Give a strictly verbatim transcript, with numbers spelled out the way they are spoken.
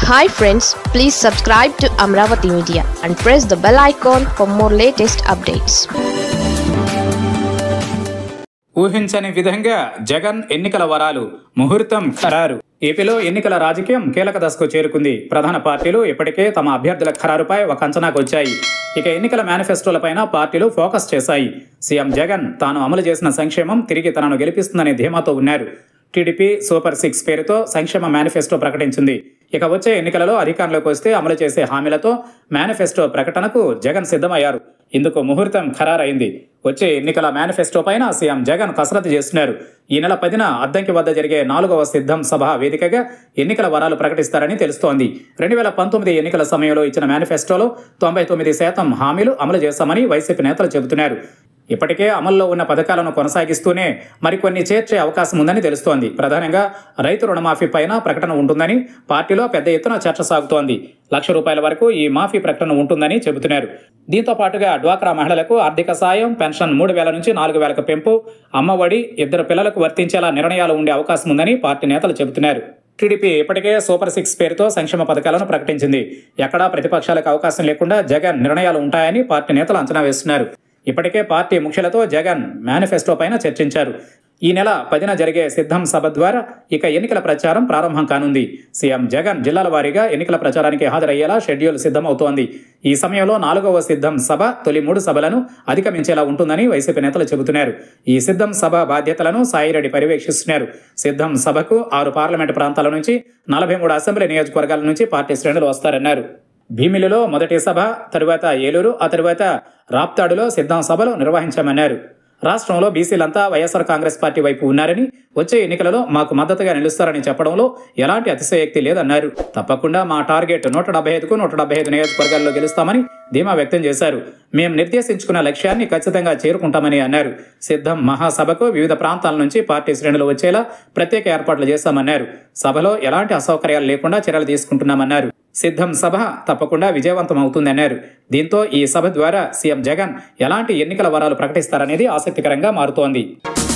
Hi friends, please subscribe to Amravati Media and press the bell icon for more latest updates. ఊహించని విధంగా జగన్ ఎన్నికల వరాలు ముహూర్తం ఖరారు. ఏపీలో ఎన్నికల రాజకీయం కీలక దశకు చేరుకుంది. ప్రధాన పార్టీలు ఇప్పటికే తమ అభ్యర్థుల ఖరారుపై ఒక అంచనాకు వచ్చాయి. ఇక ఎన్నికల మేనిఫెస్టోలపైన పార్టీలు ఫోకస్ చేశాయి. సీఎం జగన్ తాను అమలు చేసిన సంక్షేమం తిరిగి తనను గెలిపిస్తుందనే ధీమాతో ఉన్నారు. టీడీపీ సూపర్ సిక్స్ పేరుతో సంక్షేమ మేనిఫెస్టో ప్రకటించింది. ఇక వచ్చే ఎన్నికలలో అధికారంలోకి వస్తే అమలు చేసే హామీలతో మేనిఫెస్టో ప్రకటనకు జగన్ సిద్ధమయ్యారు. ఇందుకు ముహూర్తం ఖరారైంది. వచ్చే ఎన్నికల మేనిఫెస్టో పైన సీఎం జగన్ కసరత్తు చేస్తున్నారు. ఈ నెల పదిన అద్దంకి వద్ద జరిగే నాలుగవ సిద్ధం సభ వేదికగా ఎన్నికల వరాలు ప్రకటిస్తారని తెలుస్తోంది. రెండు వేల పంతొమ్మిది ఎన్నికల సమయంలో ఇచ్చిన మేనిఫెస్టోలో తొంభై తొమ్మిది శాతం హామీలు అమలు చేస్తామని వైసీపీ నేతలు చెబుతున్నారు. ఇప్పటికే అమల్లో ఉన్న పథకాలను కొనసాగిస్తూనే మరికొన్ని చేర్చే అవకాశం ఉందని తెలుస్తోంది. ప్రధానంగా రైతు రుణమాఫీ పైన ప్రకటన ఉంటుందని పార్టీలో పెద్ద ఎత్తున చర్చ సాగుతోంది. లక్ష రూపాయల వరకు ఈ మాఫీ ప్రకటన ఉంటుందని చెబుతున్నారు. దీంతో పాటుగా డ్వాక్రా మహిళలకు ఆర్థిక సాయం, పెన్షన్ మూడు వేల నుంచి నాలుగు వేలకు పెంపు, అమ్మఒడి ఇద్దరు పిల్లలకు వర్తించేలా నిర్ణయాలు ఉండే అవకాశం ఉందని పార్టీ నేతలు చెబుతున్నారు. టీడీపీ ఇప్పటికే సూపర్ సిక్స్ పేరుతో సంక్షేమ పథకాలను ప్రకటించింది. ఎక్కడా ప్రతిపక్షాలకు అవకాశం లేకుండా జగన్ నిర్ణయాలు ఉంటాయని పార్టీ నేతలు అంచనా వేస్తున్నారు. ఇప్పటికే పార్టీ ముఖ్యులతో జగన్ మేనిఫెస్టో పైన చర్చించారు. ఈ నెల పదిన జరిగే సిద్ధం సభ ద్వారా ఇక ఎన్నికల ప్రచారం ప్రారంభం కానుంది. సీఎం జగన్ జిల్లాల వారీగా ఎన్నికల ప్రచారానికి హాజరయ్యేలా షెడ్యూల్ సిద్ధమవుతోంది. ఈ సమయంలో నాలుగవ సిద్ధం సభ తొలి మూడు సభలను అధిగమించేలా ఉంటుందని వైసీపీ నేతలు చెబుతున్నారు. ఈ సిద్ధం సభ బాధ్యతలను సాయిరెడ్డి పర్యవేక్షిస్తున్నారు. సిద్ధం సభకు ఆరు పార్లమెంటు ప్రాంతాల నుంచి నలభై మూడు అసెంబ్లీ నియోజకవర్గాల నుంచి పార్టీ శ్రేణులు వస్తారన్నారు. భీమిలిలో మొదటి సభ, తరువాత ఏలూరు, ఆ తరువాత రాప్తాడులో సిద్ధం సభలు నిర్వహించామన్నారు. రాష్ట్రంలో బీసీలంతా వైఎస్ఆర్ కాంగ్రెస్ పార్టీ వైపు ఉన్నారని, వచ్చే ఎన్నికలలో మాకు మద్దతుగా నిలుస్తారని చెప్పడంలో ఎలాంటి అతిశయోక్తి లేదన్నారు. తప్పకుండా మా టార్గెట్ నూట డెబ్బై ఐదుకు నూట డెబ్బై ఐదు నియోజకవర్గాల్లో గెలుస్తామని ధీమా వ్యక్తం చేశారు. మేము నిర్దేశించుకున్న లక్ష్యాన్ని ఖచ్చితంగా చేరుకుంటామని అన్నారు. సిద్ధం మహాసభకు వివిధ ప్రాంతాల నుంచి పార్టీ శ్రేణులు వచ్చేలా ప్రత్యేక ఏర్పాట్లు చేశామన్నారు. సభలో ఎలాంటి అసౌకర్యాలు లేకుండా చర్యలు తీసుకుంటున్నామన్నారు. సిద్ధం సభ తప్పకుండా విజయవంతం అవుతుందన్నారు. దీంతో ఈ సభ ద్వారా సీఎం జగన్ ఎలాంటి ఎన్నికల వరాలు ప్రకటిస్తారనేది ఆసక్తికరంగా మారుతోంది.